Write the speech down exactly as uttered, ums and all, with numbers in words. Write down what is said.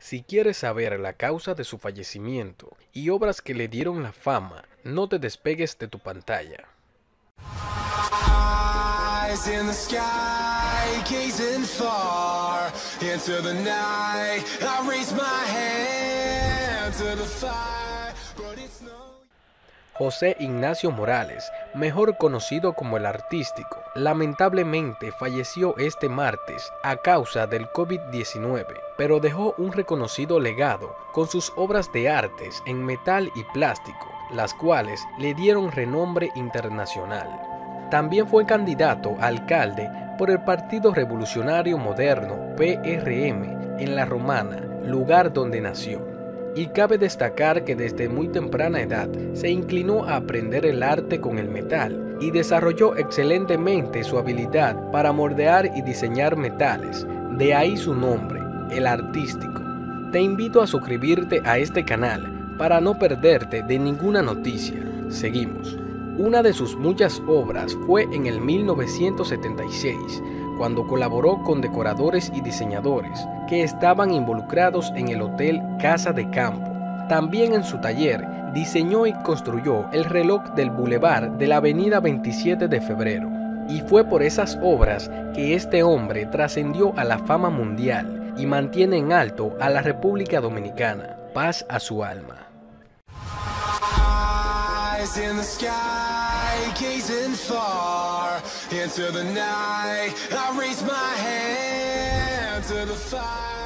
Si quieres saber la causa de su fallecimiento y obras que le dieron la fama, no te despegues de tu pantalla. Eyes in the sky, gazing far into the night. I raise my hand to the fire, but it's no. José Ignacio Morales, mejor conocido como el Artístico, lamentablemente falleció este martes a causa del COVID diecinueve, pero dejó un reconocido legado con sus obras de artes en metal y plástico, las cuales le dieron renombre internacional. También fue candidato a alcalde por el Partido Revolucionario Moderno P R M en La Romana, lugar donde nació. Y cabe destacar que desde muy temprana edad se inclinó a aprender el arte con el metal y desarrolló excelentemente su habilidad para moldear y diseñar metales, de ahí su nombre, el Artístico. Te invito a suscribirte a este canal para no perderte de ninguna noticia. Seguimos. Una de sus muchas obras fue en el mil novecientos setenta y seis, cuando colaboró con decoradores y diseñadores que estaban involucrados en el Hotel Casa de Campo. También en su taller diseñó y construyó el reloj del Boulevard de la Avenida veintisiete de Febrero. Y fue por esas obras que este hombre trascendió a la fama mundial y mantiene en alto a la República Dominicana. Paz a su alma. Eyes in the sky, gazing far into the night. I raise my hand to the fire.